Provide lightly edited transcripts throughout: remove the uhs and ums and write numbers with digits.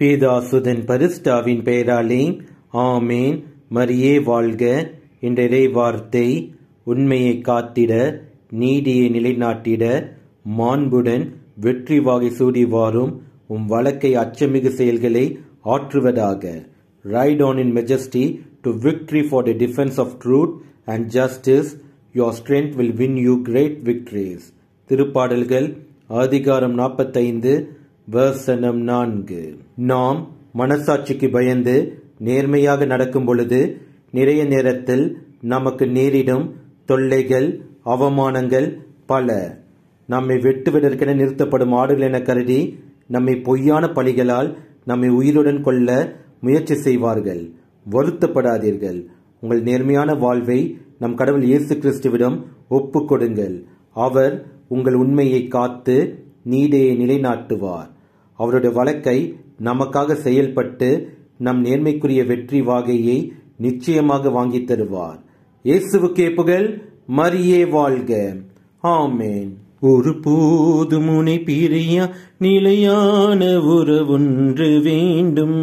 பிதாசுதன் பரிசுத்தாவின் பெயராலே ஆமேன். மரியே வாழ்க. என்ற இறைவார்த்தை உண்மையை காத்திட, நீதியை நிலைநாட்டிட, மாண்புடன் வெற்றி வாகை சூடி வாரும் வழக்கை அச்சமிகு செயல்களை ஆற்றுவதாக. Ride on in majesty to victory for the defense of truth and justice. Your strength will win you great victories. திருப்பாடல்கள் அதிகாரம் 45 வசனம் 4. நாம் மனசாட்சிக்கு பயந்து நேர்மையாக நடக்கும் பொழுது நிறைய நேரத்தில் நமக்கு நேரிடும் தொல்லைகள், அவமானங்கள் பல. நம்மை வெட்டுவதற்கென நிறுத்தப்படும் ஆடுகள் என கருதி நம்மை பொய்யான பழிகளால் நம்மை உயிருடன் கொள்ள முயற்சி செய்வார்கள். வருத்தப்படாதீர்கள். உங்கள் நேர்மையான வாழ்வை நம் கடவுள் இயேசு கிறிஸ்துவிடம் ஒப்புக் கொடுங்கள். அவர் உங்கள் உண்மையை காத்து நீதியை நிலைநாட்டுவார். அவருடைய வழக்கை நமக்காக செயல்பட்டு நம் நேர்மைக்குரிய வெற்றி வாகையை நிச்சயமாக வாங்கி தருவார். இயேசுவுக்கே புகழ். மரியே வாழ்க. ஆமேன். ஒரு போது முனை பிரியா நிலையான உறவொன்று வேண்டும்.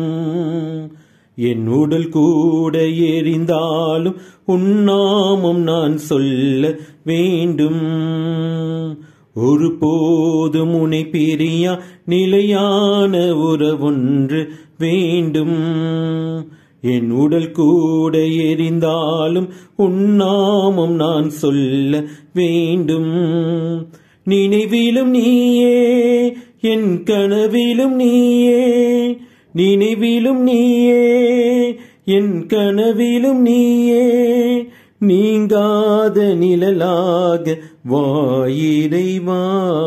என் உடல் கூட எரிந்தாலும் உன்னாமம் நான் சொல்ல வேண்டும். ஒரு போது முனை பிரியா நிலையான உறவொன்று வேண்டும். என் உடல் கூட எரிந்தாலும் உன்னாமம் நான் சொல்ல வேண்டும். நினைவிலும் நீயே, என் கனவிலும் நீயே. நினைவிலும் நீயே, என் கனவிலும் நீயே. நீங்காத நிழலாக வாயிறைவா.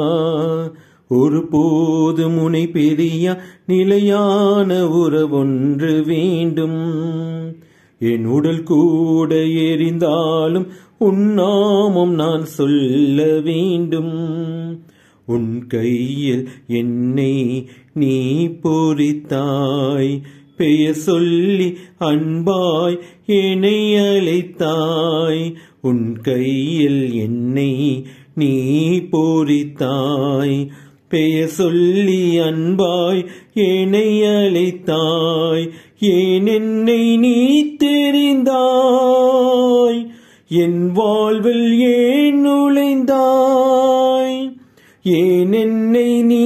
ஒரு போது முனை பெரியா நிலையான உறவொன்று வேண்டும். என் உடல் கூட எரிந்தாலும் உன்னாமம் நான் சொல்ல வேண்டும். உன் கையில் என்னை நீ பொறித்தாய். பெயர் சொல்லி அன்பாய் என்னை அழைத்தாய். உன் கையில் என்னை நீ பொறித்தாய். பெயர் சொல்லி அன்பாய் என்னை அழைத்தாய். ஏன் என்னை நீ தெரிந்தாய். என் வாழ்வில் ஏன் நுழைந்தாய். ஏன் என்னை நீ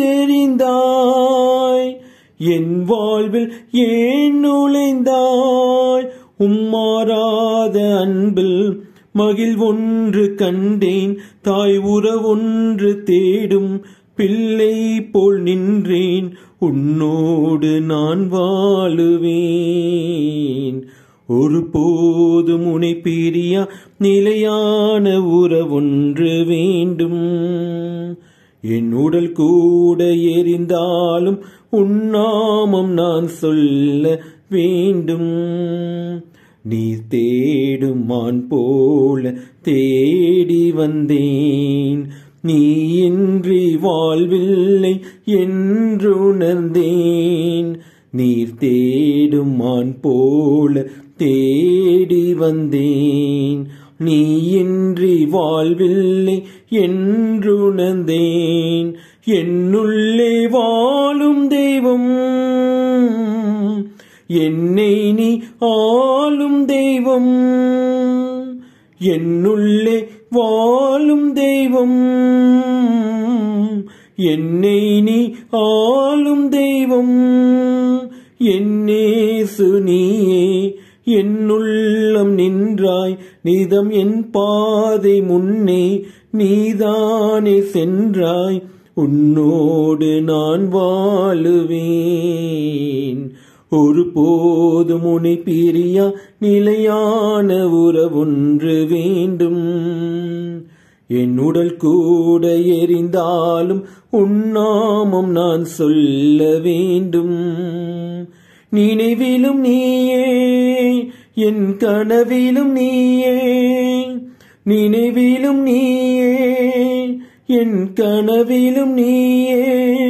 தெரிந்தாய். என் வாழ்வில் ஏன் நுழைந்தாய். உம்மாறாத அன்பில் மகிழ்வொன்று கண்டேன். தாய் உறவொன்று தேடும் பிள்ளை போல் நின்றேன். உன்னோடு நான் வாழுவேன். ஒரு போது முனை பிரியா நிலையான உறவொன்று வேண்டும். என் உடல் கூட எரிந்தாலும் உன்னாமம் நான் சொல்ல வேண்டும். நீ தேடும் மான் போல தேடி வந்தேன். நீ இன்றி வாழ்வில்லை என்றுணர்ந்தேன். நீர் தேடும் மான் போல தேடி வந்தேன். நீ இன்றி வாழ்வில்லை என்றுணர்ந்தேன். என்னுள்ளே வாழும் தெய்வம், என்னை நீ ஆளும் தெய்வம். என்னுள்ளே வாழும் தெய்வம், என்னை நீ ஆளும் தெய்வம். என்னேசு நீயே என்னுள்ளம் நின்றாய். நீதம் என் பாதை முன்னே நீதானே சென்றாய். உன்னோடு நான் வாழுவேன். ஒரு போது முனை பிரியா நிலையான உறவொன்று வேண்டும். என் உடல் கூட எரிந்தாலும் உன்னாமம் நான் சொல்ல வேண்டும். நினைவிலும் நீயே, என் கனவிலும் நீயே. நினைவிலும் நீயே, என் கனவிலும் நீயே.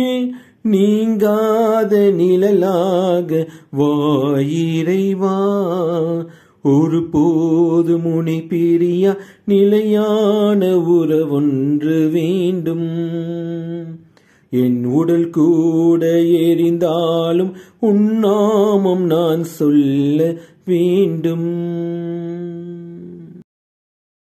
நீங்காத நிழலாக வாயிறைவா. ஒரு போது முனை பிரியா நிலையான உறவொன்று வேண்டும். என் உடல் கூட எரிந்தாலும் உன் நாமம் நான் சொல்ல வேண்டும்.